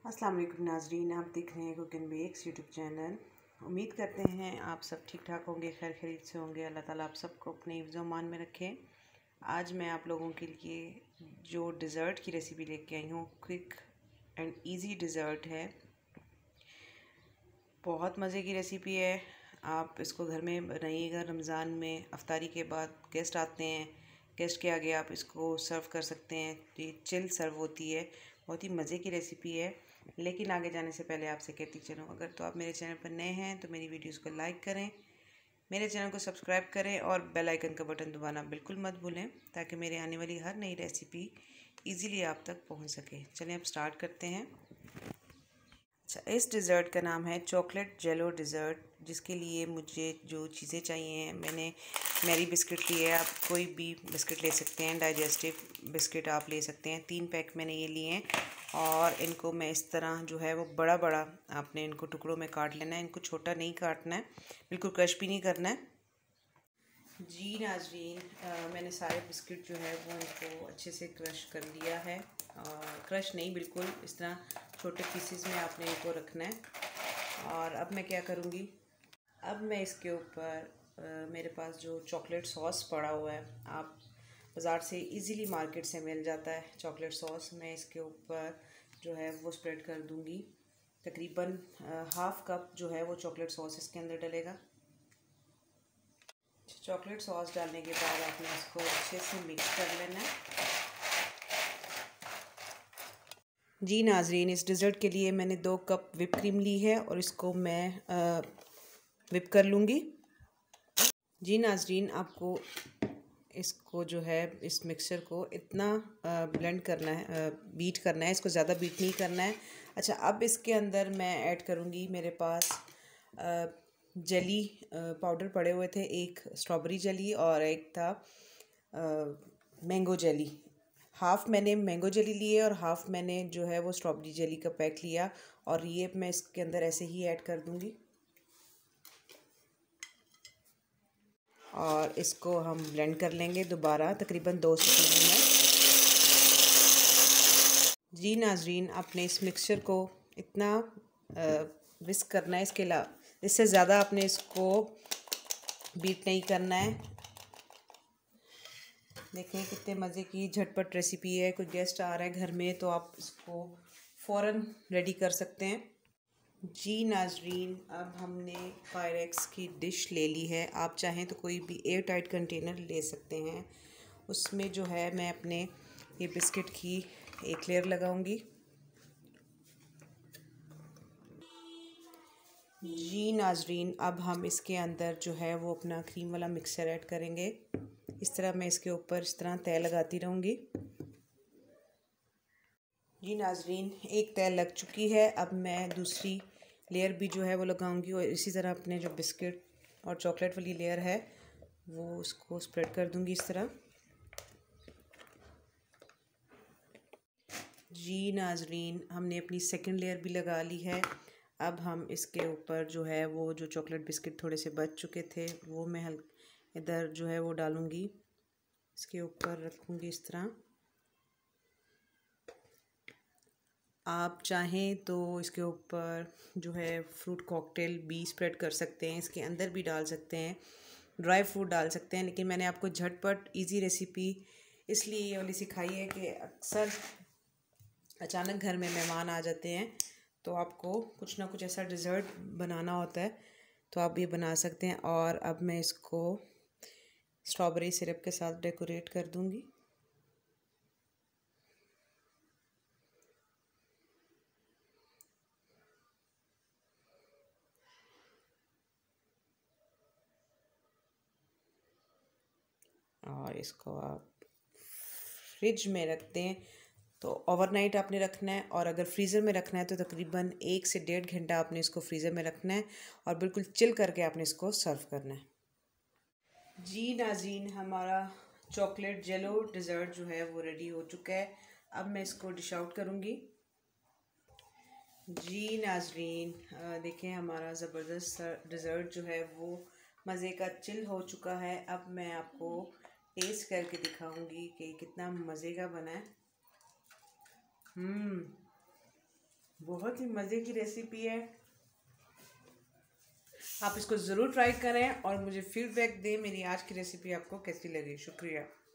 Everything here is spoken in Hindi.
अस्सलाम वालेकुम नाजरीन, आप देख रहे हैं cook and bakes YouTube channel. उम्मीद करते हैं आप सब ठीक ठाक होंगे, खैर खैरियत से होंगे। अल्लाह ताला आप सबको अपने हिफ्ज़ मान में रखें। आज मैं आप लोगों के लिए जो डिज़र्ट की रेसिपी लेके आई हूँ, क्विक एंड इजी डिज़र्ट है। बहुत मज़े की रेसिपी है। आप इसको घर में बनाइएगा। रमज़ान में अफ्तारी के बाद गेस्ट आते हैं, गेस्ट के आगे आप इसको सर्व कर सकते हैं। ये चिल सर्व होती है, बहुत ही मज़े की रेसिपी है। लेकिन आगे जाने से पहले आपसे कहती चलूँ, अगर तो आप मेरे चैनल पर नए हैं तो मेरी वीडियोस को लाइक करें, मेरे चैनल को सब्सक्राइब करें और बेल आइकन का बटन दबाना बिल्कुल मत भूलें, ताकि मेरे आने वाली हर नई रेसिपी इजीली आप तक पहुंच सके। चलें अब स्टार्ट करते हैं। अच्छा, इस डिज़र्ट का नाम है चॉकलेट जेलो डिज़र्ट, जिसके लिए मुझे जो चीज़ें चाहिए हैं, मैंने मैरी बिस्किट लिए है। आप कोई भी बिस्किट ले सकते हैं, डाइजेस्टिव बिस्किट आप ले सकते हैं। 3 पैक मैंने ये लिए हैं और इनको मैं इस तरह जो है वो बड़ा बड़ा आपने इनको टुकड़ों में काट लेना है। इनको छोटा नहीं काटना है, बिल्कुल क्रश भी नहीं करना है। जी नाजरीन, मैंने सारे बिस्किट जो है वो इनको अच्छे से क्रश कर लिया है। क्रश नहीं, बिल्कुल इस तरह छोटे पीसेस में आपने इनको रखना है। और अब मैं क्या करूँगी, अब मैं इसके ऊपर मेरे पास जो चॉकलेट सॉस पड़ा हुआ है, आप बाज़ार से इजीली मार्केट से मिल जाता है चॉकलेट सॉस, मैं इसके ऊपर जो है वो स्प्रेड कर दूँगी। तकरीबन हाफ़ कप जो है वो चॉकलेट सॉस इसके अंदर डलेगा। चॉकलेट सॉस डालने के बाद आपने इसको अच्छे से मिक्स कर लेना है। जी नाजरीन, इस डिज़र्ट के लिए मैंने 2 कप विप क्रीम ली है और इसको मैं विप कर लूँगी। जी नाजरीन, आपको इसको जो है इस मिक्सचर को इतना ब्लेंड करना है, बीट करना है, इसको ज़्यादा बीट नहीं करना है। अच्छा, अब इसके अंदर मैं ऐड करूँगी, मेरे पास जेली पाउडर पड़े हुए थे, एक स्ट्रॉबेरी जेली और एक था मैंगो जेली। हाफ़ मैंने मैंगो जेली लिए और हाफ़ मैंने जो है वो स्ट्रॉबेरी जेली का पैक लिया और ये मैं इसके अंदर ऐसे ही ऐड कर दूँगी और इसको हम ब्लेंड कर लेंगे दोबारा तकरीबन 2 से 3 मिनट। जी नाजरीन, आपने इस मिक्सचर को इतना विस्क करना है, इसके अलावा इससे ज़्यादा आपने इसको बीट नहीं करना है। देखें कितने मज़े की झटपट रेसिपी है। कोई गेस्ट आ रहा है घर में तो आप इसको फ़ौरन रेडी कर सकते हैं। जी नाजरीन, अब हमने पायरेक्स की डिश ले ली है। आप चाहें तो कोई भी एयर टाइट कंटेनर ले सकते हैं। उसमें जो है मैं अपने ये बिस्किट की एक लेयर लगाऊंगी। जी नाजरीन, अब हम इसके अंदर जो है वो अपना क्रीम वाला मिक्सचर ऐड करेंगे। इस तरह मैं इसके ऊपर इस तरह तय लगाती रहूँगी। जी नाजरीन, एक तय लग चुकी है। अब मैं दूसरी लेयर भी जो है वो लगाऊंगी और इसी तरह अपने जो बिस्किट और चॉकलेट वाली लेयर है वो उसको स्प्रेड कर दूंगी इस तरह। जी नाजरीन, हमने अपनी सेकंड लेयर भी लगा ली है। अब हम इसके ऊपर जो है वो जो चॉकलेट बिस्किट थोड़े से बच चुके थे वो मैं इधर जो है वो डालूँगी, इसके ऊपर रखूँगी इस तरह। आप चाहें तो इसके ऊपर जो है फ्रूट कॉकटेल भी स्प्रेड कर सकते हैं, इसके अंदर भी डाल सकते हैं, ड्राई फ्रूट डाल सकते हैं। लेकिन मैंने आपको झटपट इजी रेसिपी इसलिए ये वाली सिखाई है कि अक्सर अचानक घर में मेहमान आ जाते हैं तो आपको कुछ ना कुछ ऐसा डिज़र्ट बनाना होता है, तो आप ये बना सकते हैं। और अब मैं इसको स्ट्रॉबेरी सिरप के साथ डेकोरेट कर दूँगी। और इसको आप फ्रिज में रख दें तो ओवरनाइट आपने रखना है, और अगर फ्रीज़र में रखना है तो तकरीबन 1 से 1.5 घंटा आपने इसको फ्रीज़र में रखना है और बिल्कुल चिल करके आपने इसको सर्व करना है। जी नाज़रीन, हमारा चॉकलेट जेलो डिज़र्ट जो है वो रेडी हो चुका है। अब मैं इसको डिश आउट करूँगी। जी नाज़रीन, देखें हमारा ज़बरदस्त डिज़र्ट जो है वो मज़े का चिल हो चुका है। अब मैं आपको टेस्ट करके दिखाऊंगी कि कितना मज़े का बना है। बहुत ही मज़े की रेसिपी है। आप इसको ज़रूर ट्राई करें और मुझे फीडबैक दें मेरी आज की रेसिपी आपको कैसी लगी। शुक्रिया।